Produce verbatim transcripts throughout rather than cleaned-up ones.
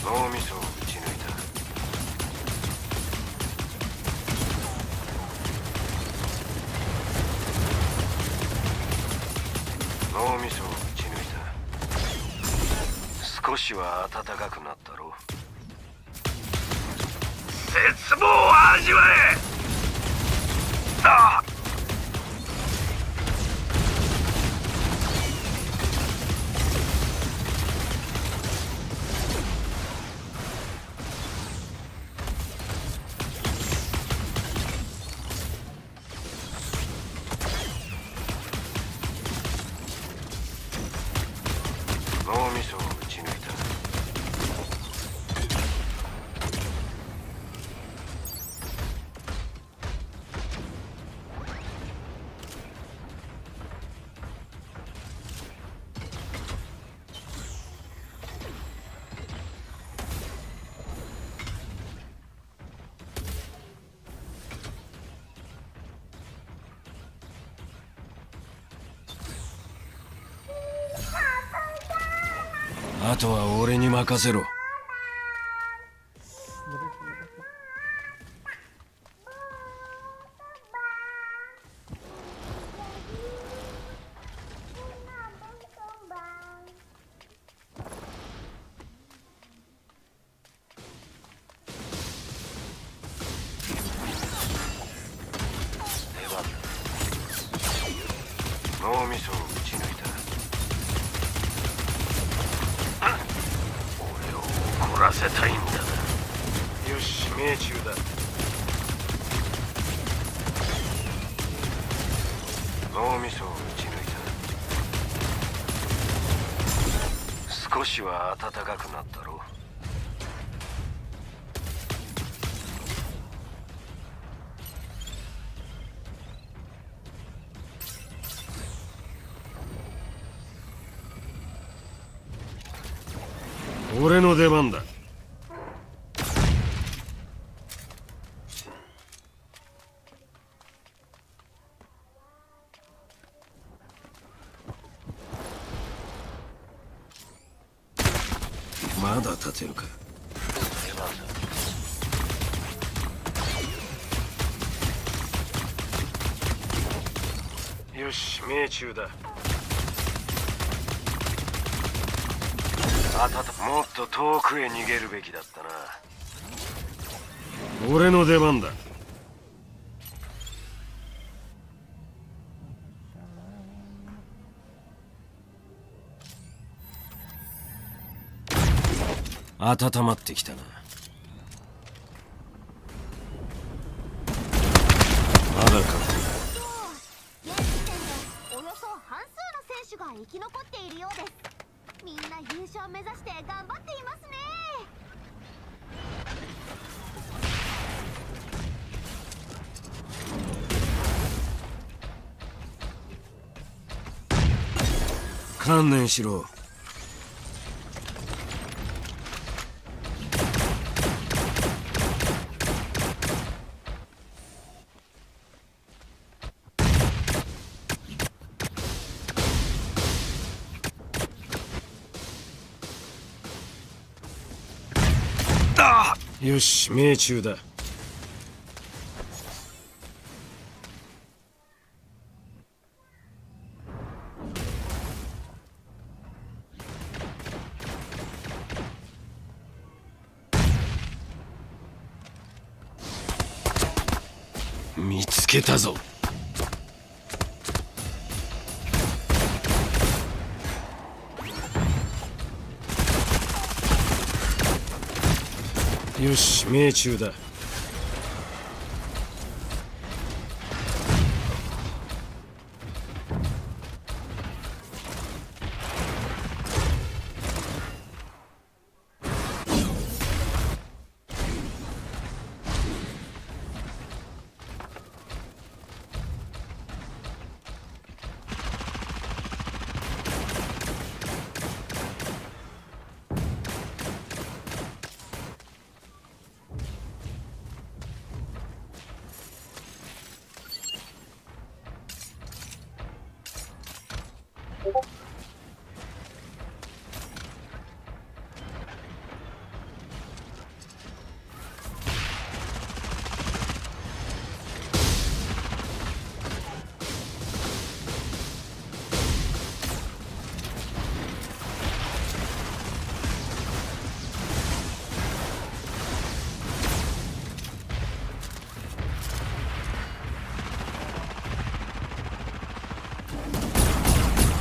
脳みそを撃ち抜いた。脳みそを撃ち抜いた。少しは暖かくなったろう。絶望を味わえ。ああ、脳みそを撃ち抜いた。あとは俺に任せろ。脳みそを撃ち抜いた。俺を怒らせたいんだな。よし、命中だ。脳みそを撃ち抜いた。少しは暖かくなったろう。俺の出番だ。まだ立てるか。よし、命中だ。あたた、もっと遠くへ逃げるべきだったな。俺の出番だ。温まってきたな。まだか。 現時点でおよそ半数の選手が生き残っているようです。みんな優勝目指して頑張っていますね。 観念しろ。よし、命中だ。見つけたぞ。よし、命中だ。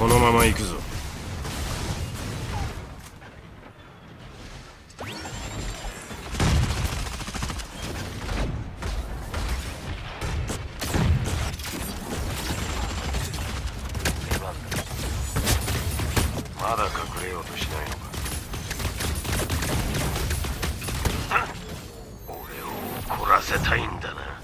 このまま行くぞ。まだ隠れようとしないのか。俺を怒らせたいんだな。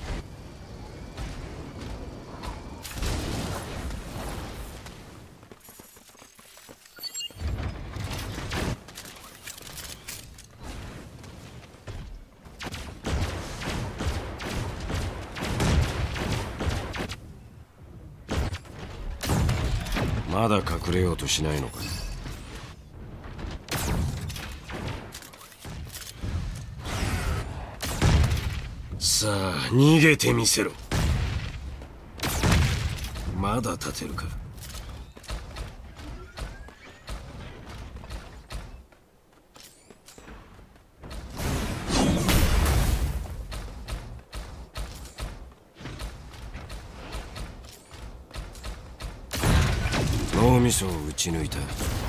まだ隠れようとしないのか。さあ逃げてみせろ。まだ立てるか。脳みそを撃ち抜いた。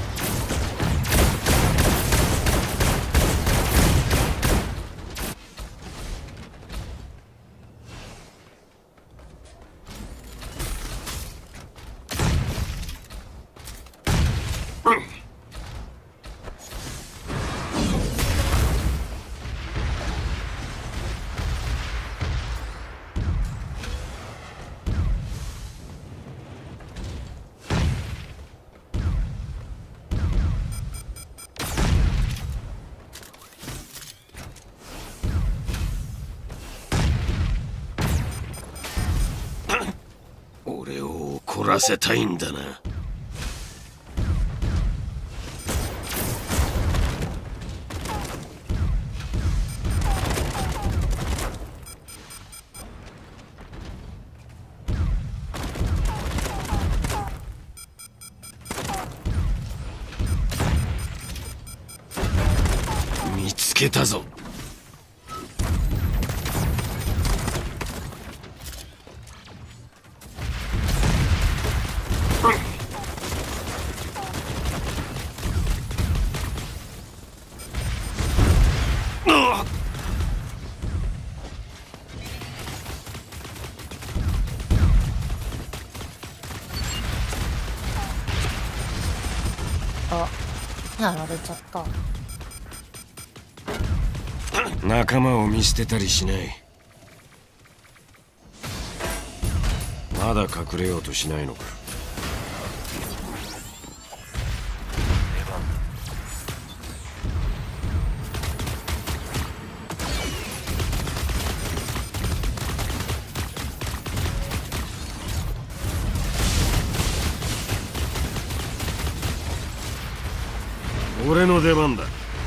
俺を怒らせたいんだな。見つけたぞ。 あ、やられちゃった。 仲間を見捨てたりしない。まだ隠れようとしないのか。俺の出番だ。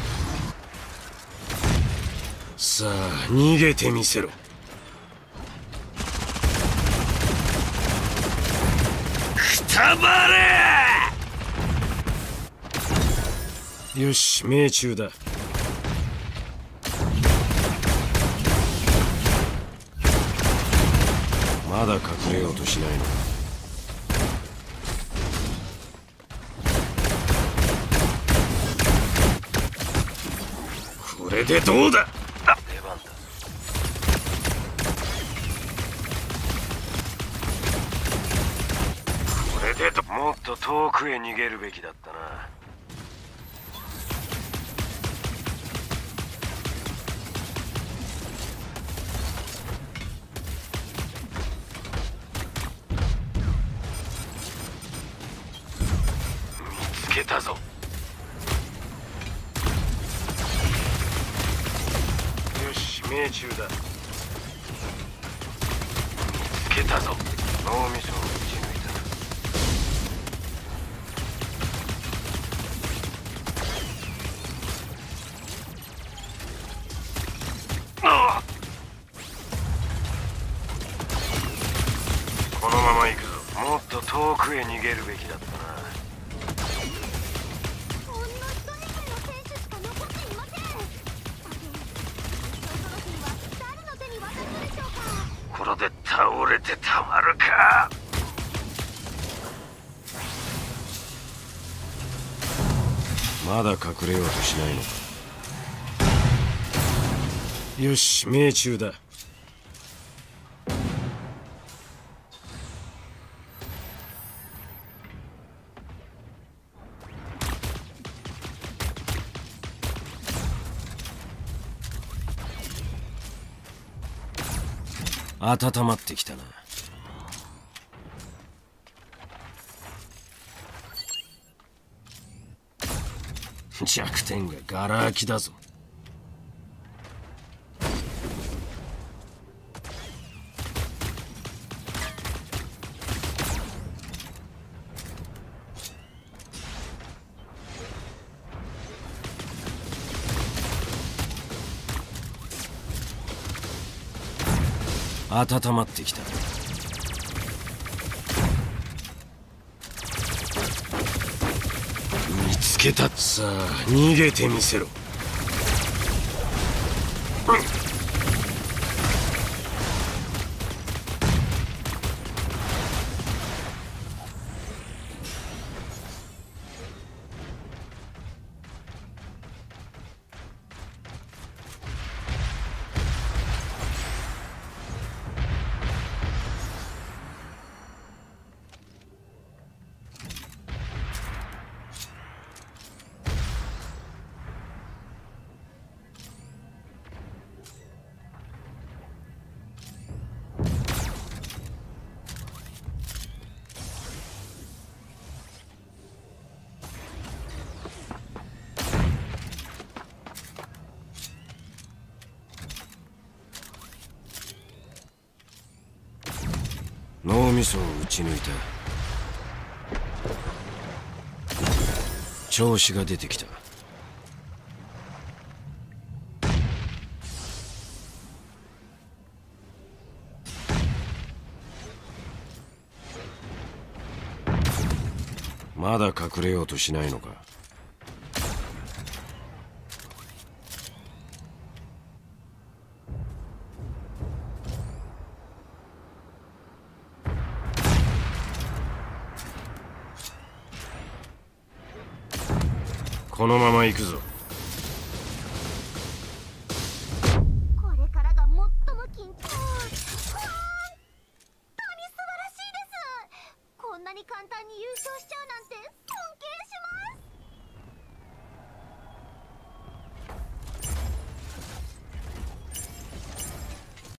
さあ逃げてみせろ。くたばれ。よし命中だ。まだ隠れようとしないのか。これでどうだ。出番だ。これでどもっと遠くへ逃げるべきだったな。見つけたぞ。命中だ。見つけたぞ。脳みそを撃ち抜いた。ああ、このまま行くぞ。もっと遠くへ逃げるべきだったな。これで倒れてたまるか。 まだ隠れようとしないのか。よし、命中だ。温まってきたな。弱点がガラ空きだぞ。温まってきた。見つけた。さあ逃げてみせろ。脳みそを打ち抜いた。調子が出てきた。まだ隠れようとしないのか。このまま行くぞ。 これからが最も緊張。本当に素晴らしいです。こんなに簡単に優勝しちゃう